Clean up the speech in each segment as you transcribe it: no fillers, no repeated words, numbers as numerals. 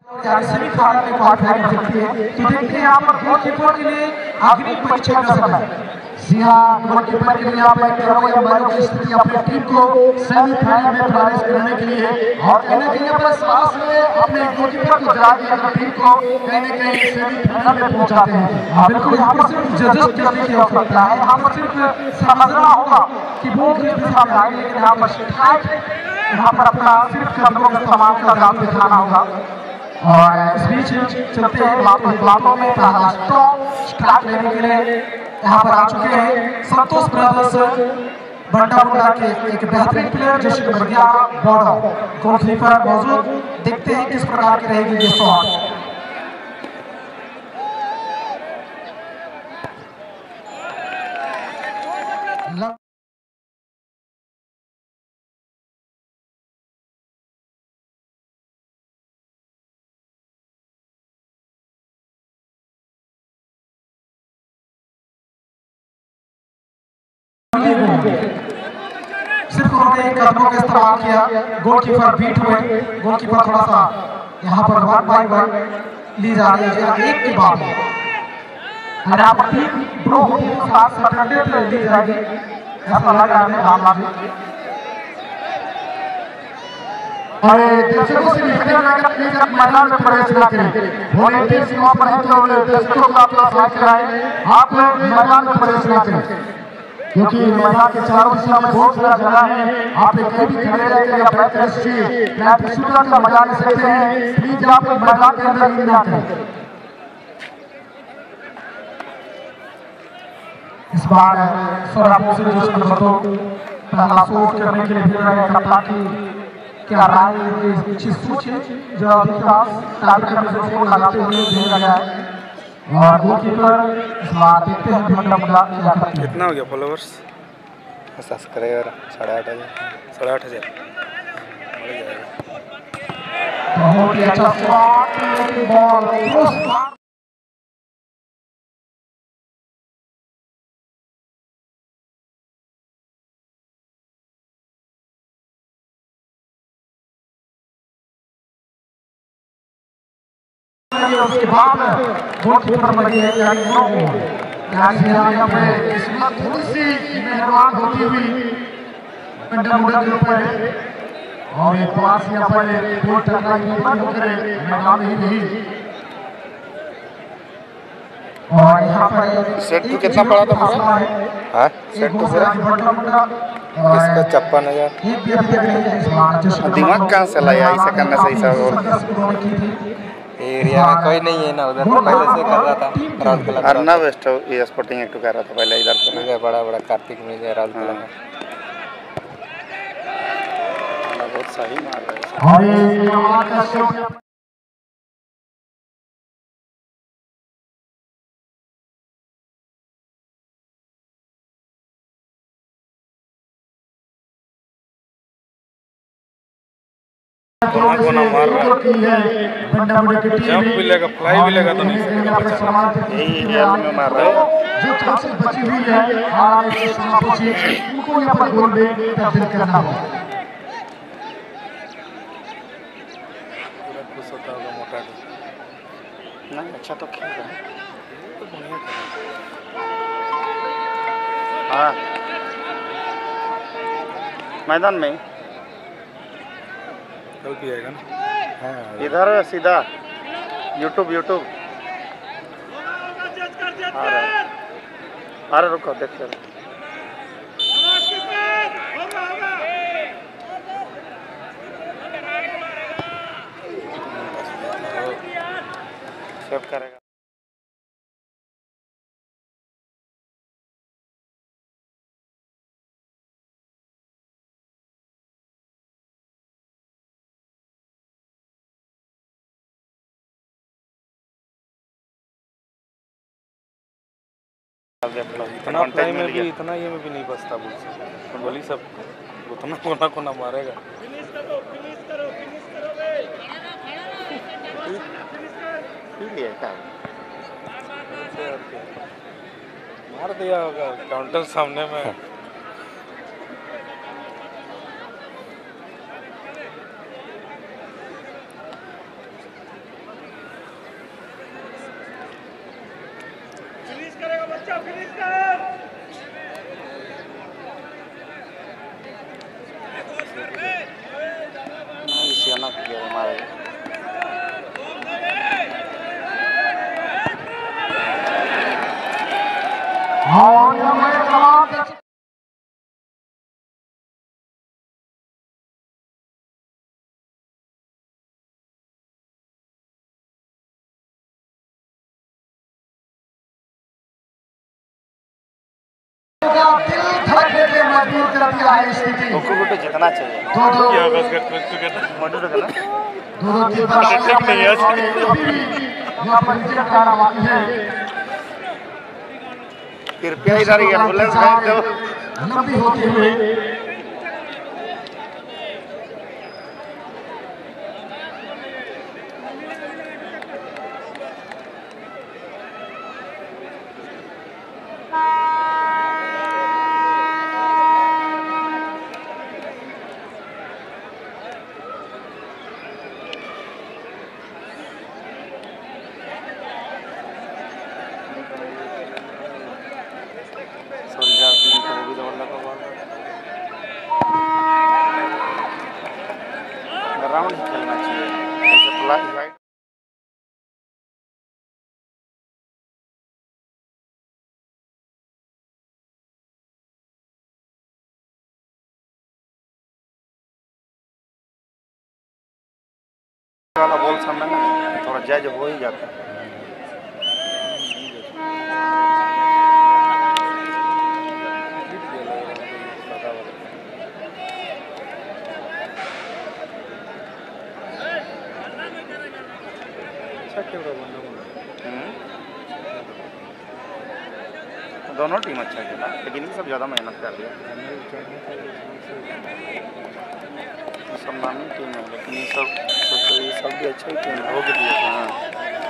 Semifinal में qualify कर सकती है। तो देखते हैं यहाँ पर गोलकीपर के लिए आखिरी परीक्षा का समय। जी हाँ, गोलकीपर के लिए यहाँ पर मैनों की स्थिति अपनी टीम को सेमीफाइनल में प्रवेश करने के लिए और कहीं ना कहीं अपने साहस में अपने गोलकीपर को जगा के अपनी टीम को कहीं ना कहीं सेमीफाइनल में पहुंचाते हैं। हाँ बिल्कुल, यहाँ पर सिर्फ जजेस करने की आवश्यकता है। यहाँ पर सिर्फ समझना होगा कि वो किस दिशा में आगे, लेकिन यहाँ पर यहाँ पर अपना सिर्फ कदमों का इस्तेमाल का जादू दिखाना होगा। और इस बीच चलते हैं बातों में पहला स्टार्ट लेने के लिए यहाँ पर आ चुके हैं संतोष ब्रदर्स बंडा मुंडा के एक बेहतरीन प्लेयर जैसे नंबर 11 बॉर्डर गोलकीपर मौजूद। देखते हैं किस प्रकार की रहेगी ये शॉट। सिर्फ उन्होंने कदमों का इस्तेमाल किया, गोलकीपर बीट हुए। गोलकीपर थोड़ा सा यहाँ पर 1 बाय 1 ली जा रही है एक के बाद यहाँ पर 3 ड्रॉ होती है, 7 सेकंड ली जाएगी। ऐसा लग रहा है भावना भी और दर्शकों से मैदान में प्रवेश न करें। वॉलंटियर्स वहाँ पर हैं जो दर्शकों को अपना साथ कराएं। आप लोग मैदान में प्रवेश न करें क्योंकि मैदान के चारों दिशा में बहुत सारा जगह है। आप कहीं भी खड़े रहकर या बैठ कर शूटर का मजा ले सकते हैं। प्लीज आप मैदान के अंदर ना करें। इस बार सोरापुर से जो नंबर 2 पहला शूट करने के लिए भेज रहे हैं ताकि क्या राय चीज सूचे जो विकास टाइगर में जो फोन लगाते हुए भेजा गया है। और गोलकीपर इस बार देखते हैं बंडा मुंडा क्या करते हैं। कितना हो गया फॉलोअर्स? सब्सक्राइबर 8,500 8,500 बहुत ही अच्छा शॉट बॉल उसके बाद गोलकीपर लगी है यानी किस्मत थोड़ी सी मेहरबान होती हुई बंडा मुंडा के ऊपर और एक पास यहाँ पर गोल टकरा होकर मैदान ही नहीं। और यहाँ पर सेट तो कितना पड़ा था पूरा? हाँ सेट तो पूरा इसका 56,000। दिमाग कहाँ से लाया ऐसा करना सही सा? एरिया में कोई नहीं है ना, उधर तो पहले से कर रहा था राहुल कला। अर्नब ये स्पोर्टिंग एक्ट कर रहा था पहले इधर तो बड़ा बड़ा कार्तिक मिल गया राहुल कला में बहुत सही मार रहा है। मार रहा जंप भी लेगा फ्लाई भी लेगा तो नहीं यही में मार रहा है। जो चांसेस बची हुई है उनको यहाँ पर गोल में तब्दील करना होगा। खुश होता होगा मोटा नहीं अच्छा तो खेल रहा है तो बढ़िया हाँ मैदान में कल भी आएगा ना। हाँ इधर सीधा यूट्यूब अरे रुको देखते हैं सेव करेगा। इतना फ्लाई में भी इतना ये में भी नहीं बचता बोली सब उतना कोना मारेगा। मार दिया होगा काउंटर सामने में। ना किया हमारे और यह मैं जवाब दिल धड़कने पे मजबूर कर दिया है स्थिति। को जितना चाहिए दो या बस मॉडल का ना दो की यहाँ पर नीचे खाना बाकी है। कृपया इधर ही एम्बुलेंस भेज दो लंबी होती हुई राउंड खेलना चाहिए ऐसे वाइड वाला बॉल सामने ना थोड़ा जज हो ही जाता है। दोनों टीम अच्छा खेला लेकिन ये सब ज़्यादा मेहनत कर दिया। सब नामी टीम है लेकिन ये सब भी अच्छा ही टीम हो गई। हाँ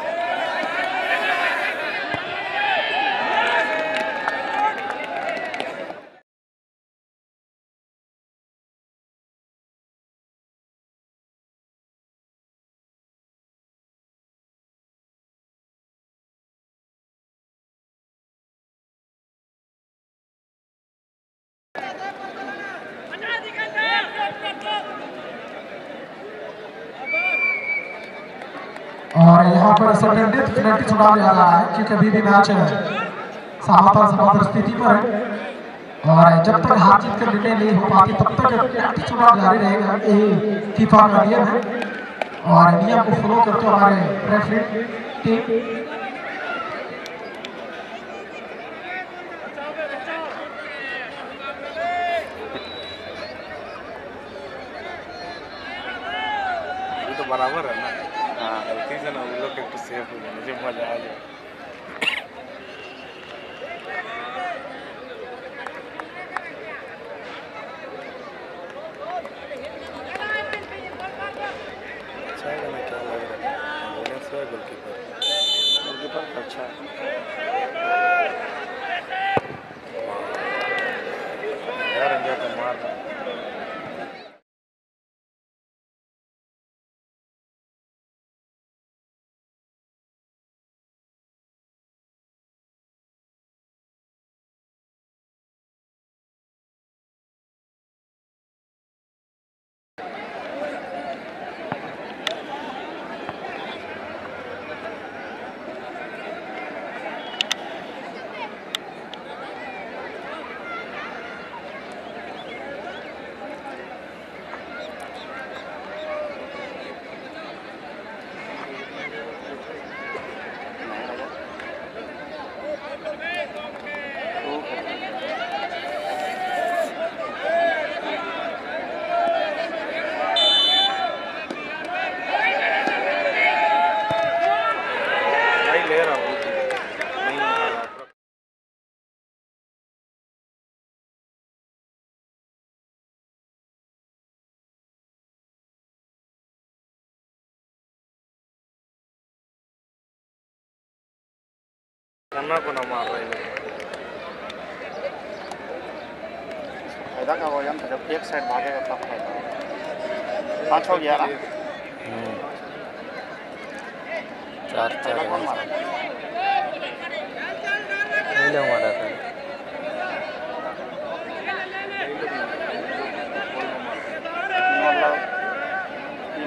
और यहाँ पर संबंधित पेनल्टी छुड़ा जा रहा है क्योंकि अभी भी मैच समातर स्थिति पर है और जब तक हार जीत का निर्णय नहीं हो पाती तब तक पेनल्टी छुड़ा जारी रहेगा। यही फीफा का नियम है और नियम को फॉलो करते हुए हमारे रेफरी टीम तो बराबर है ना। हाँ गलती से ना उन लोग एक सेफ हो जाए मुझे मजा आ जाए। अच्छा है ना क्या लग रहा है एम्बुलेंस है गोलकीपर अच्छा है यार इंडिया को मार रहा है। को ना मार रहे हैं फायदा का वजन जब एक साइड भागेगा तब फायदा। 5 हो गया ना 4 मारा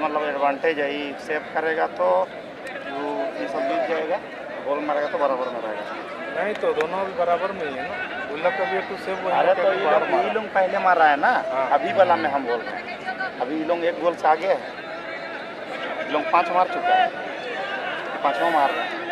मतलब एडवांटेज है, ये सेव करेगा तो वो ये सब बीत जाएगा, गोल मारेगा तो बराबर में रहेगा। नहीं तो दोनों भी बराबर में ही है ना, गुल्लक का भी एक तो सेव। अरे तो ये लोग पहले मार रहा है ना, अभी वाला में हम बोल रहे हैं। अभी ये लोग 1 गोल से आगे है, ये लोग 5 मार चुका है, 5वां मार रहा है।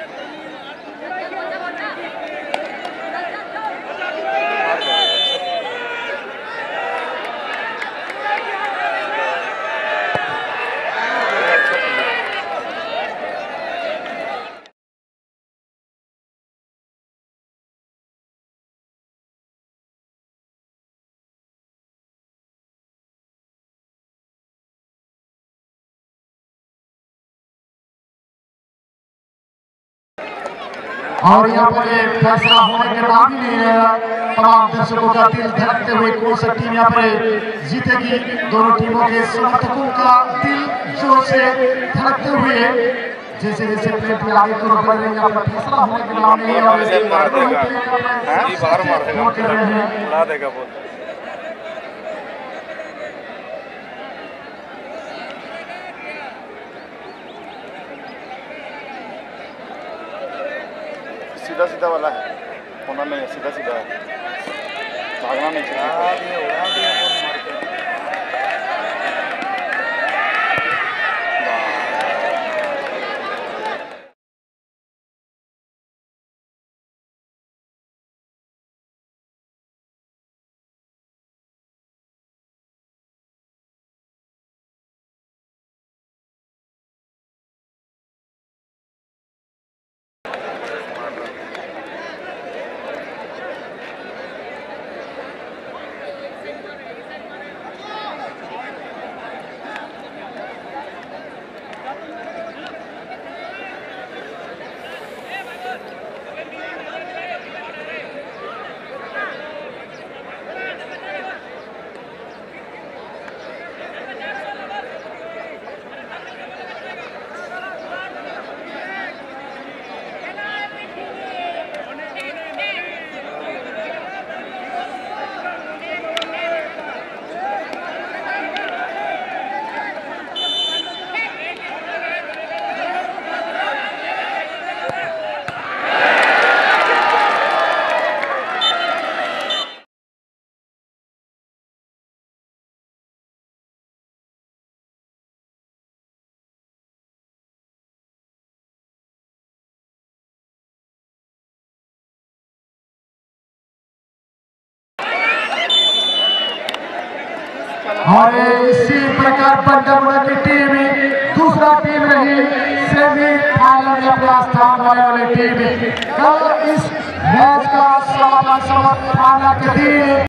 और यहाँ पर फैसला होने के नाम ही नहीं है। तमाम दर्शकों का दिल धड़कते हुए कौन सा टीम यहाँ पर जीतेगी, दोनों टीमों के समर्थकों का दिल जोर से धड़कते हुए जैसे जैसे प्लेट में आगे को बढ़ रहे हैं। फैसला होने के नाम नहीं है, मार देगा बोल। सीधा सीधा वाला है, होना नहीं है, सीधा सीधा है, भागना नहीं चाहिए। और इसी प्रकार बंडरमुड़ा की टीम दूसरा टीम रही सेमीफाइनल में अपना स्थान पाने वाली टीम। कल इस मैच का समापन के दिन